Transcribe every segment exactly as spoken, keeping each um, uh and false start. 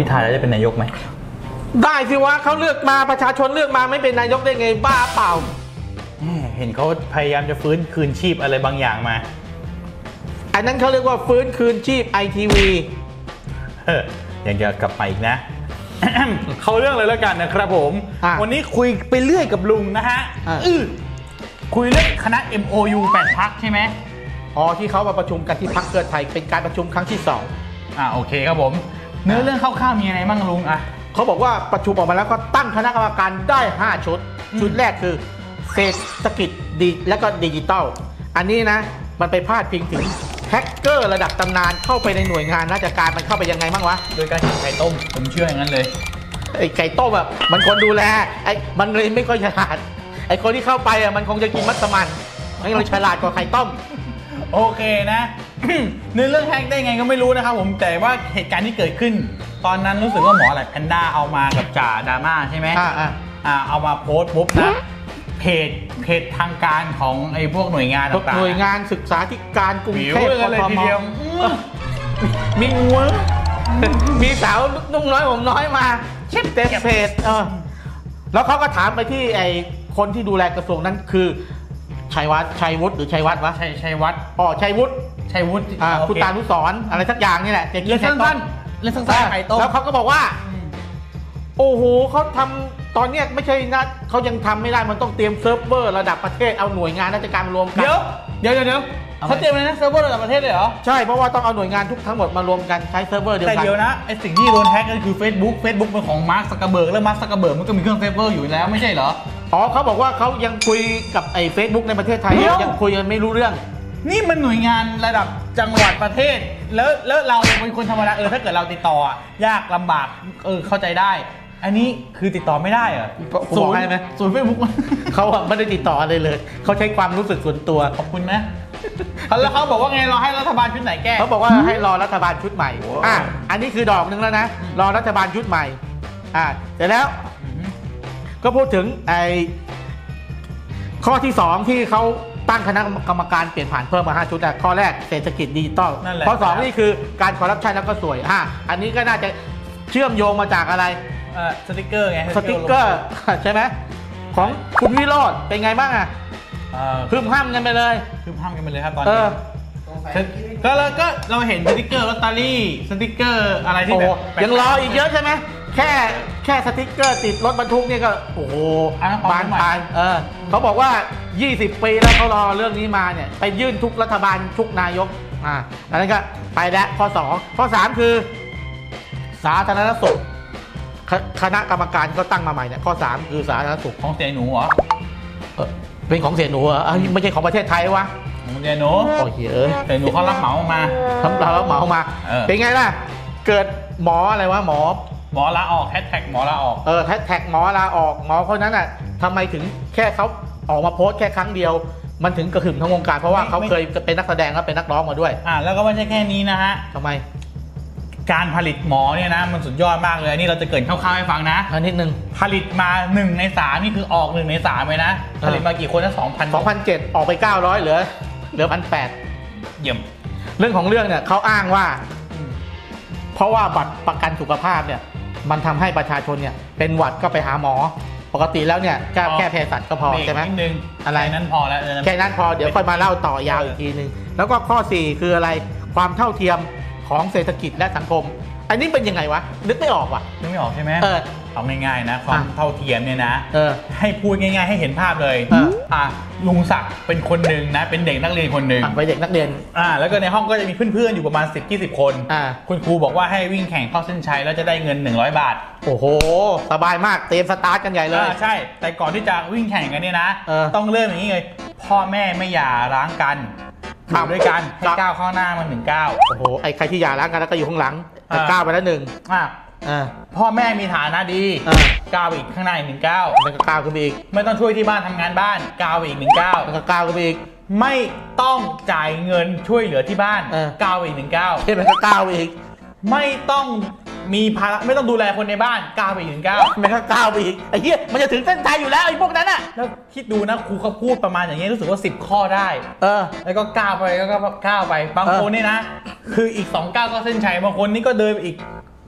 พิธาจะเป็นนายกไหมได้สิวะเขาเลือกมาประชาชนเลือกมาไม่เป็นนายกได้ไงบ้าเปล่าเห็นเขาพยายามจะฟื้นคืนชีพอะไรบางอย่างมาอันนั้นเขาเรียกว่าฟื้นคืนชีพไอทีวีเออยังจะกลับไปอีกนะ เขาเรื่องเลยแล้วกันนะครับผมวันนี้คุยไปเรื่อยกับลุงนะฮะอือคุยเรื่องคณะ เอ็ม โอ ยู แปด พรรคใช่ไหมอ๋อที่เขามาประชุมกันที่พรรคเพื่อไทยเป็นการประชุมครั้งที่สองอ่าโอเคครับผมเนื้อเรื่องคร่าวๆมีอะไรบ้างลุงอ่ะเขาบอกว่าประชุมออกมาแล้วก็ตั้งคณะกรรมการได้ห้าชุดชุดแรกคือเศรษฐกิจดีและก็ดิจิตอลอันนี้นะมันไปพาดพิงถึงแฮกเกอร์ระดับตำนานเข้าไปในหน่วยงานราชการมันเข้าไปยังไงบ้างวะโดยการกินไข่ต้มผมเชื่ออย่างนั้นเลยไอ้ไก่ต้มแบบมันคนดูแลไอ้มันเลยไม่ค่อยฉลาดไอ้คนที่เข้าไปอ่ะมันคงจะกินมัสมั่นไม่เลยฉลาดกว่าไข่ต้มโอเคนะ ในเรื่องแฮกได้ไงก็ไม่รู้นะครับผมแต่ว่าเหตุการณ์ที่เกิดขึ้นตอนนั้นรู้สึกว่าหมอแหลกแพนด้าเอามากับจ่าดราม่าใช่ไหมอ่าอ่าเอามาโพสต์ปุ๊บนะเพจเพจทางการของไอ้พวกหน่วยงานต่างๆหน่วยงานศึกษาธิการกรุงเทพเลยทีเดียวมีงัวมีสาวนุ่งน้อยผมน้อยมาเช็ดเต็มเพจเออแล้วเขาก็ถามไปที่ไอ้คนที่ดูแลกระทรวงนั้นคือชัยวัฒน์ชัยวุฒิหรือชัยวัฒน์วะชัยชัยวัฒน์อ๋อชัยวุฒิชัยวุฒิอ่าคุณตานุสรอะไรสักอย่างนี่แหละเรื่องสั้นๆเรื่องสั้นๆไข่ต้มแล้วเขาก็บอกว่าโอ้โหเขาทำตอนนี้ไม่ใช่นะเขายังทำไม่ได้มันต้องเตรียมเซิร์ฟเวอร์ระดับประเทศเอาหน่วยงานราชการมารวมกันเดี๋ยวเดี๋ยวเดี๋ยวเขาเตรียมอะไรนะเซิร์ฟเวอร์ระดับประเทศเลยเหรอใช่เพราะว่าต้องเอาหน่วยงานทุกทั้งหมดมารวมกันใช้เซิร์ฟเวอร์เดียวกันแต่เดี๋ยวนะไอสิ่งที่โดนแฮกก็คือ Facebook Facebook เป็นของมาร์คซักเคอร์เบิร์กแล้วมาร์คซักเคอร์เบิร์กมันก็มีเครื่องเซิร์ฟเวอร์อยู่แล้วไม่ใช่เหรออ๋อเขาบอกว่าเขายังคุยกับไอ้ Facebook ในประเทศไทยยังคุยกันไม่รู้เรื่องนี่มันหน่วยงานระดับจังหวัดประเทศแล้วแล้วเราเป็นคนธรรมดาเออถ้าเกิดเราติดต่อยากลำบากเออเข้าใจได้อันนี้คือติดต่อไม่ได้เหรอศูนย์ไหมศูนย์เฟซบุ๊กเขาไม่ได้ติดต่ออะไรเลยเขาใช้ความรู้สึกส่วนตัวขอบคุณนะแล้วเขาบอกว่าไงเราให้รัฐบาลชุดไหนแก้เขาบอกว่าให้รอรัฐบาลชุดใหม่อ่ะอันนี้คือดอกนึงแล้วนะรอรัฐบาลชุดใหม่อ่ะเสร็จแล้วก็พูดถึงไอ้ข้อที่สองที่เขาตั้งคณะกรรมการเปลี่ยนผ่านเพิ่มมาห้าชุดอ่ะข้อแรกเศรษฐกิจดิจิตอลข้อสองนี่คือการคอร์รัปชันแล้วก็สวยอ่ะอันนี้ก็น่าจะเชื่อมโยงมาจากอะไรสติ๊กเกอร์ไงสติ๊กเกอร์ใช่ไหมของคุณวิโรจน์เป็นไงบ้างอ่ะพึมห้ามกันไปเลยพึมห้ามกันไปเลยครับตอนนี้ก็แล้วก็เราเห็นสติ๊กเกอร์ลอตเตอรี่สติ๊กเกอร์อะไรที่แบบยังรออีกเยอะใช่ไหมแค่แค่สติ๊กเกอร์ติดรถบรรทุกนี่ก็โอ้โหบานปลายเออเขาบอกว่ายี่สิบปีแล้วเขารอเรื่องนี้มาเนี่ยไปยื่นทุกรัฐบาลทุกนายกอ่าอันนั้นก็ไปแล้วข้อสองข้อสามคือสาธารณสุขคณะกรรมการก็ตั้งมาใหม่เนี่ยข้อสามคือสาธารณสุขของเสียหนูเหรอเออเป็นของเสียหนูเหรอไม่ใช่ของประเทศไทยวะของเสียหนูโอ้ยเอ้ยเสียหนูเขารับเหมามาทำรับเหมามาเป็นไงล่ะเกิดหมออะไรวะหมอหมอลาออกแฮชแท็กหมอลาออกเออแฮชแท็กหมอลาออกหมอคนนั้นอ่ะทำไมถึงแค่เขาออกมาโพสต์แค่ครั้งเดียวมันถึงกระหึ่มทั้งวงการเพราะว่าเขาเคยเป็นนักแสดงแล้วเป็นนักร้องมาด้วยอ่าแล้วก็ไม่ใช่แค่นี้นะฮะทำไมการผลิตหมอเนี่ยนะมันสุดยอดมากเลยนี่เราจะเกิดคร่าวๆให้ฟังนะนิดนึงผลิตมาหนึ่งในสามนี่คือออกหนึ่งในสามเลยนะผลิตมากี่คนนะสองพันสองพันเจ็ดออกไปเก้าร้อยเหลือเหลือพันแปดเยี่ยมเรื่องของเรื่องเนี่ยเขาอ้างว่าเพราะว่าบัตรประกันสุขภาพเนี่ยมันทำให้ประชาชนเนี่ยเป็นหวัดก็ไปหาหมอปกติแล้วเนี่ยแค่เภสัชก็พอใช่ไหมอะไรนั้นพอแล้วแค่นั้นพอเดี๋ยวค่อยมาเล่าต่อยาวอีกทีนึงแล้วก็ข้อสี่คืออะไรความเท่าเทียมของเศรษฐกิจและสังคมอันนี้เป็นยังไงวะนึกไม่ออกว่ะนึกไม่ออกใช่ไหมเออเอาง่ายๆนะความเท่าเทียมเนี่ยนะเออให้พูดง่ายๆให้เห็นภาพเลยอ่ะลุงศักดิ์เป็นคนหนึ่งนะเป็นเด็กนักเรียนคนหนึ่งเป็นเด็กนักเรียนอ่าแล้วก็ในห้องก็จะมีเพื่อนๆอยู่ประมาณสิบ ยี่สิบคนอ่าคุณครูบอกว่าให้วิ่งแข่งเข้าเส้นชัยแล้วจะได้เงินหนึ่งร้อยบาทโอ้โหสบายมากเตรียมสตาร์ทกันใหญ่เลยใช่แต่ก่อนที่จะวิ่งแข่งกันเนี่ยนะต้องเริ่มอย่างนี้เลยพ่อแม่ไม่หย่าร้างกันอยู่ด้วยกันให้ก้าวข้างหน้ามันหนึ่งก้าวโอ้โหไอ้ใครที่หย่าร้างกันแล้วก็อยู่ข้างหลังก้าวไปแล้วหนึ่งพ่อแม่มีฐานะดีก้าวอีกข้างในหนึ่งก้าวมันก็ก้าวขึ้นอีกไม่ต้องช่วยที่บ้านทำงานบ้านก้าวอีกหนึ่งก้าวมันก็ก้าวขึ้นอีกไม่ต้องจ่ายเงินช่วยเหลือที่บ้านก้าวอีกหนึ่งก้าวมันก็ก้าวอีกไม่ต้องมีภาระไม่ต้องดูแลคนในบ้านก้าวไปอีกหนึ่งก้าวมันก็ก้าวไปอีกไอ้เหี้ยมันจะถึงเส้นชัยอยู่แล้วไอ้พวกนั้นอ่ะแล้วคิดดูนะครูเขาพูดประมาณอย่างเงี้ยรู้สึกว่าสิบข้อได้เออแล้วก็ก้าวไปแล้วก็ก้าวไปบางคนนี่นะคืออีกสองก้าวก็เส้นชัยบางคนนี่ก็เดินอีก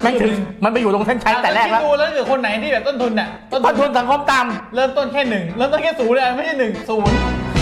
ไม่ถึงมันไปอยู่ตรงเส้นชัยแต่แรกแล้วดูแล้วคือคนไหนที่แบบต้นทุนเนี่ยต้นทุนสังคมต่ำเริ่มต้นแค่หนึ่งเริ่มต้นแค่ศูนย์เลยไม่ใช่หนึ่งศูนย์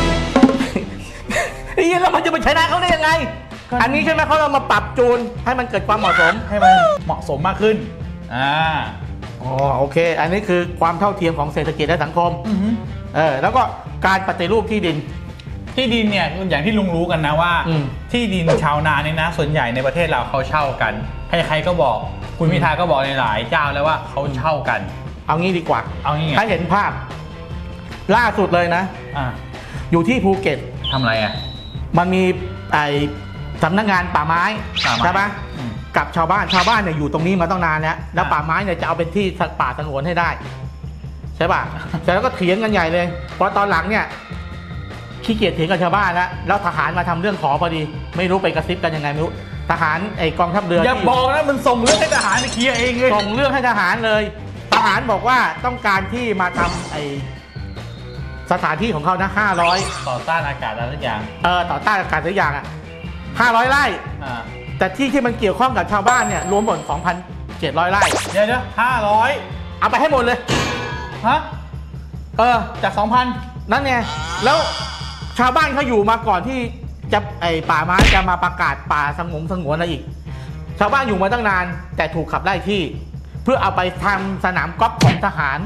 ไอ้แล้วมันจะไปชนะเขาได้ยังไงอันนี้ใช่ไหมเขาเรามาปรับจูนให้มันเกิดความเหมาะสมให้มันเหมาะสมมากขึ้นอ่าอ๋อโอเคอันนี้คือความเท่าเทียมของเศรษฐกิจและสังคมเออแล้วก็การปฏิรูปที่ดินที่ดินเนี่ยอย่างที่ลุงรู้กันนะว่าที่ดินชาวนาเนี่ยนะส่วนใหญ่ในประเทศเราเขาเช่ากันใครๆก็บอกคุณพิธาก็บอกในหลายเจ้าแล้วว่าเขาเช่ากันเอางี้ดีกว่าเอางี้ถ้าเห็นภาพล่าสุดเลยนะอ่าอยู่ที่ภูเก็ตทำอะไรอ่ะมันมีไอสำนักงานป่าไม้ใช่ปะกับชาวบ้านชาวบ้านเนี่ยอยู่ตรงนี้มาตั้งนานแล้วแล้วป่าไม้เนี่ยจะเอาเป็นที่ป่าสงวนให้ได้ใช่ป่ะแต่แล้วก็เถียงกันใหญ่เลยเพราะตอนหลังเนี่ยขี้เกียจเถียงกับชาวบ้านแล้วแล้วทหารมาทำเรื่องขอพอดีไม่รู้ไปกระซิบกันยังไงไม่รู้ทหารไอกองทัพเรืออย่าบอกนะมันส่งเรื่องให้ทหารเคลียร์เองเลยส่งเรื่องให้ทหารเลยทหารบอกว่าต้องการที่มาทำไอสถานที่ของเขานะห้าร้อยต่อต้านอากาศอะไรทุกอย่างเออต่อต้านอากาศทุกอย่างอ่ะห้าร้อยไร่แต่ที่ที่มันเกี่ยวข้องกับชาวบ้านเนี่ยรวมหมด สองพันเจ็ดร้อย ไร่เดี๋ยวเดี๋ยวห้าร้อยเอาไปให้หมดเลยฮะเออจาก สองพันนั่นไงแล้วชาวบ้านเขาอยู่มาก่อนที่จะไอป่าไม้จะมาประกาศป่าสงวนสงวนอะไรอีกชาวบ้านอยู่มาตั้งนานแต่ถูกขับไล่ที่เพื่อเอาไปทำสนามกอล์ฟของทหาร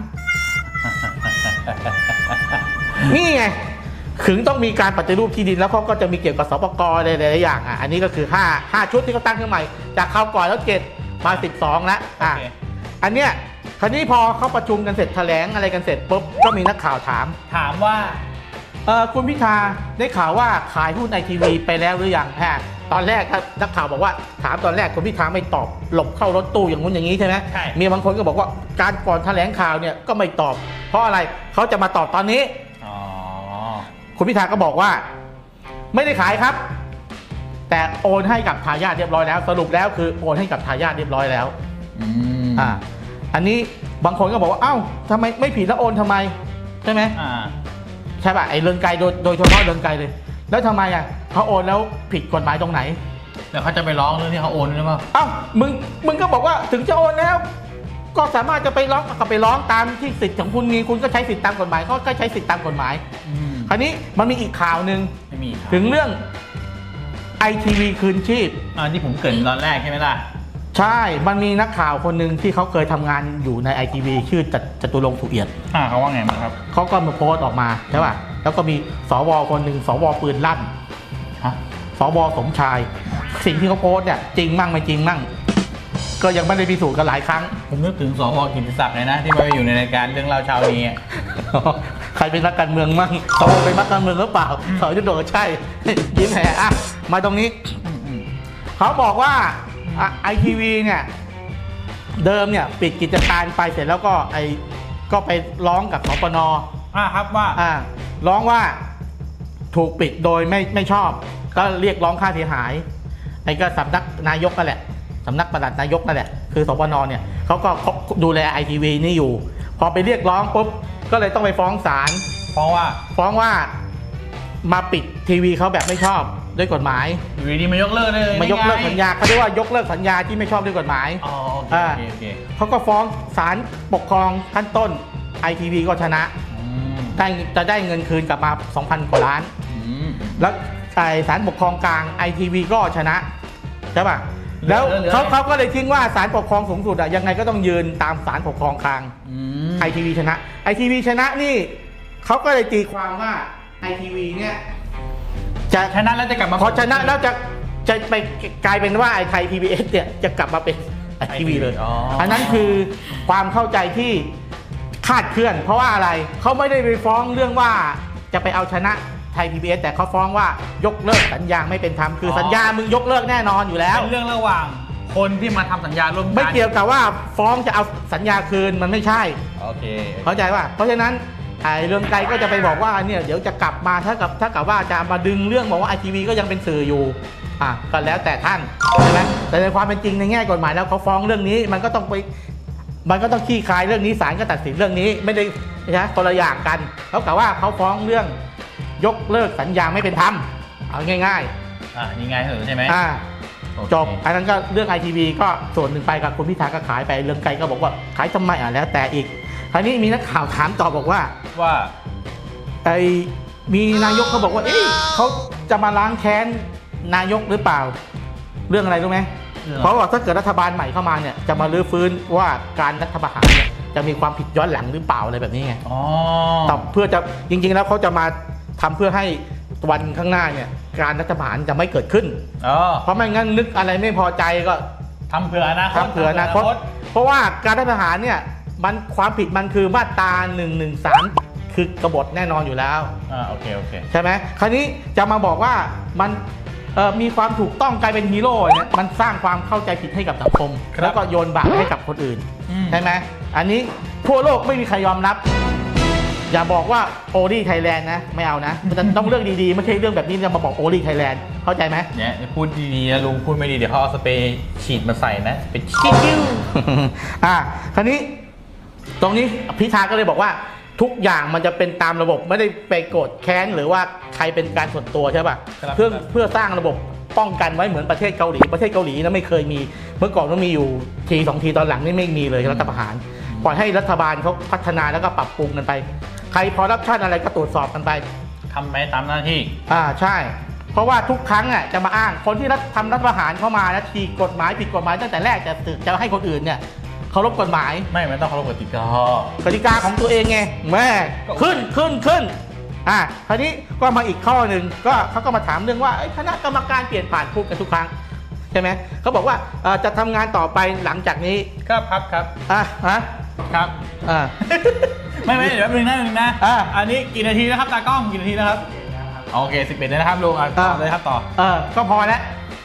นี่ไงถึงต้องมีการปฏิรูปที่ดินแล้วเขาก็จะมีเกี่ยวกับสปกรอะไรหลายๆอย่างอ่ะอันนี้ก็คือห้า ห้าชุดที่เขาตั้งขึ้นใหม่จากคราวก่อนแล้วเจ็ดมาสิบสองแล้วอ่ะ okay. อันเนี้ยคราวนี้พอเขาประชุมกันเสร็จแถลงอะไรกันเสร็จปุ๊บก็มีนักข่าวถามถามว่าเออคุณพิธาได้ข่าวว่าขายหุ้นไอทีวีไปแล้วหรือยังฮะตอนแรกนักข่าวบอกว่าถามตอนแรกคุณพิธาไม่ตอบหลบเข้ารถตู้อย่างนู้นอย่างนี้ใช่ไหมใช่มีบางคนก็บอกว่าการก่อนแถลงข่าวเนี่ยก็ไม่ตอบเพราะอะไรเขาจะมาตอบตอนนี้คุณพิธาก็บอกว่าไม่ได้ขายครับแต่โอนให้กับทายาทเรียบร้อยแล้วสรุปแล้วคือโอนให้กับทายาทเรียบร้อยแล้วอ่าอันนี้บางคนก็บอกว่าเอ้าทำไมไม่ผิดแล้วโอนทำไมใช่ไหมอ่าใช่ป่ะไอ้เรือนไกลโดยโดยเฉพาะเรือนไกลเลยแล้วทำไมอ่ะเขาโอนแล้วผิดกฎหมายตรงไหนเดี๋ยวเขาจะไปร้องเรื่องที่เขาโอนหรือเปล่าเอ้ามึงมึงก็บอกว่าถึงจะโอนแล้วก็สามารถจะไปร้องก็ไปร้องตามที่สิทธิ์ของคุณมีคุณก็ใช้สิทธิ์ตามกฎหมายเขาก็ใช้สิทธิ์ตามกฎหมายคราวนี้มันมีอีกข่าวหนึ่งถึงเรื่องไอทีวีคืนชีพอ่าที่ผมเกริ่นตอนแรกใช่ไหมล่ะใช่มันมีนักข่าวคนหนึ่งที่เขาเคยทำงานอยู่ในไอทีวีชื่อจตุรงค์สุเอียดอ่าเขาว่าไงบ้างครับเขาก็มาโพสต์ออกมาใช่ป่ะแล้วก็มีสวคนหนึ่งสวปืนลั่นฮะสวสมชายสิ่งที่เขาโพสต์เนี่ยจริงมั่งไม่จริงมั่งก็ยังไม่ได้พิสูจน์กันหลายครั้งผมนึกถึงสวกิติศักดิ์เลยนะที่มาอยู่ในรายการเรื่องเล่าเช้านี้ใครเป็นนักการเมืองมั่งสวเป็นนักการเมืองหรือเปล่าสวยุทธโดใช่ยิ้มแห่อ่ะมาตรงนี้เขาบอกว่าไอทีวีเนี่ยเดิมเนี่ยปิดกิจการไปเสร็จแล้วก็ไอก็ไปร้องกับสปน. อ่าครับว่าอ่าร้องว่าถูกปิดโดยไม่ไม่ชอบก็เรียกร้องค่าเสียหายไอ้ก็สำนักนายกนั่นแหละสำนักปลัดนายกนั่นแหละคือสปน.เนี่ยเขาก็ดูแลไอทีวีนี่อยู่พอไปเรียกร้องปุ๊บก็เลยต้องไปฟ้องศาลฟ้องว่าฟ้องว่ามาปิดทีวีเขาแบบไม่ชอบด้วยกฎหมายอยู่ดีมายกเลิกเลยมายกเลิกสัญญาเขาเรียกว่ายกเลิกสัญญาที่ไม่ชอบด้วยกฎหมายอ๋อโอเคเขาก็ฟ้องศาลปกครองขั้นต้นไอทีวีก็ชนะได้จะได้เงินคืนกลับมา สองพัน กว่าล้านแล้วศาลปกครองกลางไอทีวีก็ชนะใช่ป่ะแล้วเขาเขาก็เลยทิ้งว่าศาลปกครองสูงสุดอะยังไงก็ต้องยืนตามศาลปกครองกลางไอทีวีชนะไอทีวีชนะนี่เขาก็เลยตีความว่าไอทีวีเนี่ยจะชนะแล้วจะกลับมาพอชนะแล้วจะจะไปกลายเป็นว่าไอไทย พี บี เอส เนี่ยจะกลับมาเป็นไอทีวีเลยอันนั้นคือความเข้าใจที่คาดเคลื่อนเพราะว่าอะไรเขาไม่ได้ไปฟ้องเรื่องว่าจะไปเอาชนะไทย พี บี เอส แต่เขาฟ้องว่ายกเลิกสัญญาไม่เป็นธรรมคือสัญญามึงยกเลิกแน่นอนอยู่แล้วเป็นเรื่องระหว่างคนที่มาทำสัญญาร่วมกันไม่เกี่ยวกับว่าฟ้องจะเอาสัญญาคืนมันไม่ใช่โอเคเข้าใจว่าเพราะฉะนั้นไอ้เรื่องไกลก็จะไปบอกว่าเนี่ยเดี๋ยวจะกลับมาถ้ากับถ้ากับว่าจะมาดึงเรื่องบอกว่าไอทีวีก็ยังเป็นสื่ออยู่อ่ะก็แล้วแต่ท่านใช่ไหมแต่ในความเป็นจริงในแง่กฎหมายแล้วเขาฟ้องเรื่องนี้มันก็ต้องไปมันก็ต้องขี้คายเรื่องนี้ศาลก็ตัดสินเรื่องนี้ไม่ได้ใช่คนละอย่างกันเขากล่าวว่าเขาฟ้องเรื่องยกเลิกสัญญาไม่เป็นธรรมเอาง่ายๆอ่าง่ายๆเถอะใช่ไหมอ่าจบอันนั้นก็เรื่อง ไอ ที วี ก็ส่วนหนึ่งไปกับคุณพิธาก็ขายไปเรื่องไกลก็บอกว่าขายทำไมอ่ะแล้วแต่อีกคราวนี้มีนักข่าวถามต่อบอกว่าว่าไอ้มีนายกเขาบอกว่าเอ๊ะเขาจะมาล้างแค้นนายกหรือเปล่าเรื่องอะไรรู้ไหมเพราะว่าถ้าเกิดรัฐบาลใหม่เข้ามาเนี่ยจะมาลื้อฟื้นว่าการรัฐประหารเนี่ยจะมีความผิดย้อนหลังหรือเปล่าอะไรแบบนี้ไงอ๋อแต่เพื่อจะจริงๆแล้วเขาจะมาทำเพื่อให้วันข้างหน้าเนี่ยการรัฐประหารจะไม่เกิดขึ้นเพราะไม่งั้นนึกอะไรไม่พอใจก็ทำเผื่ออนาคตทำเผื่ออนาคตเพราะว่าการรัฐประหารเนี่ยมันความผิดมันคือมาตราหนึ่งหนึ่งสามคือกบฏแน่นอนอยู่แล้วอ่าโอเคโอเคใช่ไหมคราวนี้จะมาบอกว่ามันมีความถูกต้องกลายเป็นฮีโร่เนี่ยมันสร้างความเข้าใจผิดให้กับสังคมแล้วก็โยนบาปให้กับคนอื่นใช่ไหมอันนี้ทั่วโลกไม่มีใครยอมรับอย่าบอกว่าโอลี่ไทยแลนด์นะไม่เอานะมันจะต้องเรื่องดีๆไม่ใช่เรื่องแบบนี้จะมาบอกโอลี่ไทยแลนด์เข้าใจไหมเนี่ยพูดดีๆนะลุงพูดไม่ดีเดี๋ยวเขาเอาสเปรย์ฉีดมาใส่นะเป็นชิ้วอ่าคราวนี้ตรงนี้พิธาก็เลยบอกว่าทุกอย่างมันจะเป็นตามระบบไม่ได้ไปโกรธแค้นหรือว่าใครเป็นการส่วนตัวใช่ป่ะเพื่อเพื่อสร้างระบบป้องกันไว้เหมือนประเทศเกาหลีประเทศเกาหลีนะไม่เคยมีเมื่อก่อนก็มีอยู่ทีสองทีตอนหลังนี่ไม่มีเลยรัฐประหารปล่อยให้รัฐบาลเขาพัฒนาแล้วก็ปรับปรุงกันไปใครพอรับชาติอะไรก็ตรวจสอบกันไปทำไปตามหน้าที่อ่าใช่เพราะว่าทุกครั้งอ่ะจะมาอ้างคนที่ทำรัฐประหารเข้ามาแล้วทีกฎหมายผิดกฎหมายตั้งแต่แรกจะจะให้คนอื่นเนี่ยเคารพกฎหมายไม่ไม่ต้องเคารพกติกากติกาของตัวเองไงแม่ขึ้นขึ้นขึ้นอ่ะคราวนี้ก็มาอีกข้อหนึ่งก็เขาก็มาถามเรื่องว่าคณะกรรมการเปลี่ยนผ่านพูดกันทุกครั้งใช่ไหมเขาบอกว่าจะทำงานต่อไปหลังจากนี้ครับครับครับอ่ะฮะครับอ่าไม่ไม่เดี๋ยวแป๊บนึงนะนึงนะอ่าอันนี้กี่นาทีนะครับตากล้องกี่นาทีนะครับโอเคสิบเอ็ดนะครับลุงอ่ะต่อเลยครับต่อเออก็พอแล้ว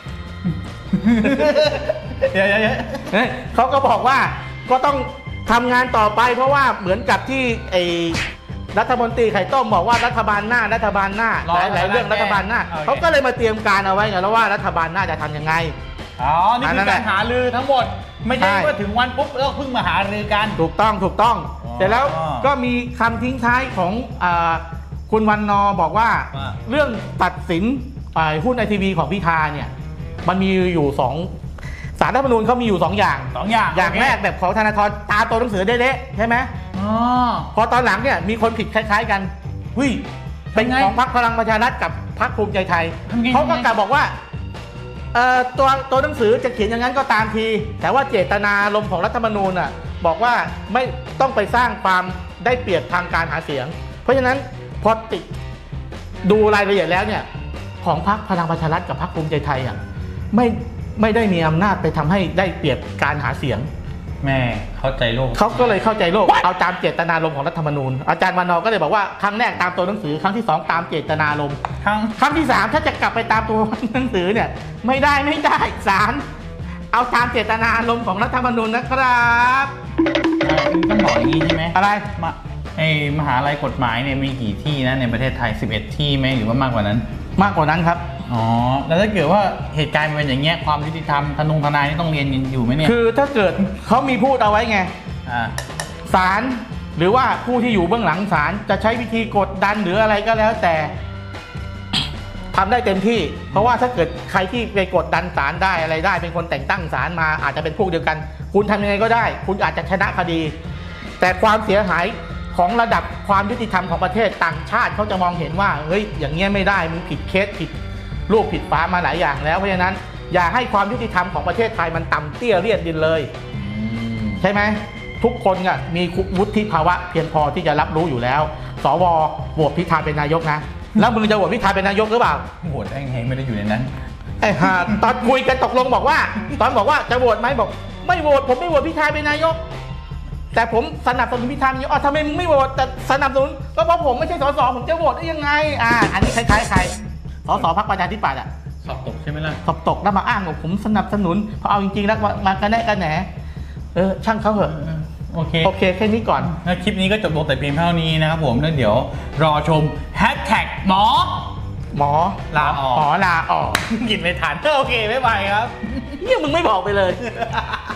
เดี๋ยวเดี๋ยวเขาก็บอกว่าก็ต้องทำงานต่อไปเพราะว่าเหมือนกับที่ไอ้รัฐมนตรีไข่ต้มบอกว่ารัฐบาลหน้ารัฐบาลหน้าหลายหลายเรื่องรัฐบาลหน้าเขาก็เลยมาเตรียมการเอาไว้ไงแล้วว่ารัฐบาลหน้าจะทำยังไงอ๋อนี่คือการหารือทั้งหมดไม่ใช่ว่าถึงวันปุ๊บแล้วเพิ่งมาหารือกันถูกต้องถูกต้องแต่แล้วก็มีคำทิ้งท้ายของคุณวันนอบอกว่าเรื่องตัดสินหุ้นไอทีวีของพิธาเนี่ยมันมีอยู่สองศาลรัฐธรรมนูญเขามีอยู่สองอย่างสองอย่างอย่างแรกแบบของธนาธรตาตัวหนังสือเด๊ะๆใช่ไหมอ๋อพอตอนหลังเนี่ยมีคนผิดคล้ายๆกันหุ้ยเป็นของพรรคพลังประชารัฐกับพรรคภูมิใจไทยเขาก็กล่าวบอกว่าตัวตัวหนังสือจะเขียนอย่างนั้นก็ตามทีแต่ว่าเจตนารมณ์ของรัฐธรรมนูญอ่ะบอกว่าไม่ต้องไปสร้างความได้เปรียบทางการหาเสียงเพราะฉะนั้นพอติดดูรายละเอียดแล้วเนี่ยของพรรคพลังประชารัฐกับพรรคภูมิใจไทยอ่ะไม่ไม่ได้มีอำนาจไปทำให้ได้เปรียบการหาเสียงแม่เข้าใจโลกเขาก็เลยเข้าใจโลกเอาตามเจตนารมณ์ของรัฐธรรมนูญอาจารย์วานอก็เลยบอกว่าครั้งแรกตามตัวหนังสือครั้งที่สองตามเจตนารมณ์ครั้งครั้งที่สามถ้าจะกลับไปตามตัวหนังสือเนี่ยไม่ได้ไม่ได้ศาลเอาตามเจตนารมณ์ของรัฐธรรมนูญนะครับต้องบอกอย่างนี้ใช่ไหมอะไรมาไอมหาลัยกฎหมายเนี่ยมีกี่ที่นะในประเทศไทยสิบเอ็ดที่ไหมหรือว่ามากกว่านั้นมากกว่านั้นครับอ๋อแล้วถ้าเกิดว่าเหตุการณ์เป็นอย่างเงี้ยความยุติธรรมทนงทนายนี่ต้องเรียนอยู่ไหมเนี่ยคือถ้าเกิดเขามีพูดเอาไว้ไงศาลหรือว่าผู้ที่อยู่เบื้องหลังศาลจะใช้วิธีกดดันหรืออะไรก็แล้วแต่ทำได้เต็มที่เพราะว่าถ้าเกิดใครที่ไปกดดันศาลได้อะไรได้เป็นคนแต่งตั้งศาลมาอาจจะเป็นพวกเดียวกันคุณทำยังไงก็ได้คุณอาจจะชนะคดีแต่ความเสียหายของระดับความยุติธรรมของประเทศต่างชาติเขาจะมองเห็นว่าเฮ้ยอย่างเงี้ยไม่ได้มึงผิดเคสผิดลูกผิดฟ้ามาหลายอย่างแล้วเพราะฉะนั้นอย่าให้ความยุติธรรมของประเทศไทยมันต่ำเตี้ยเลียดดินเลยใช่ไหมทุกคนอ่ะมีวุฒิภาวะเพียงพอที่จะรับรู้อยู่แล้วสวโหวตพิธาเป็นนายกนะแล้วมึงจะโหวตพิธาเป็นนายกหรือเปล่าโหวตแห้งๆไม่ได้อยู่ในนั้นไอ้ห่าตอนคุยกันตกลงบอกว่าตอนบอกว่าจะโหวตไหมบอกไม่โหวตผมไม่โหวตพิธาเป็นนายกแต่ผมสนับสนุนพิธาอ๋อทำไมมึงไม่โหวตแต่สนับสนุนก็เพราะผมไม่ใช่สสผมจะโหวตได้ยังไงอ่าอันนี้คล้ายๆใครสสพรรคประชาธิปัตย์อ่ะสอบตกใช่ไหมล่ะสอบตกแล้วมาอ้างว่าผมสนับสนุนพอเอาจริงๆแล้วมากระแนะกระแหนเออช่างเขาเหอะโอเคโอเคแค่นี้ก่อนแล้วคลิปนี้ก็จบลงแต่เพียงเท่านี้นะครับผมแล้วเดี๋ยวรอชมแฮชแท็กหมอหมอลาออกหมอลาออกกินไม่ทันโอเคบ๊ายบายครับเนี่ยมึงไม่บอกไปเลย